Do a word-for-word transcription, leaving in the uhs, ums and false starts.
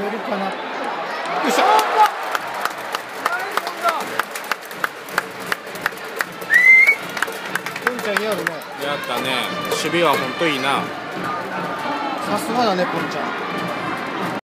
れるかな。よいしょ。ポンちゃんやるね。 やったね。守備は本当いいな。 さすがだね、ポンちゃん。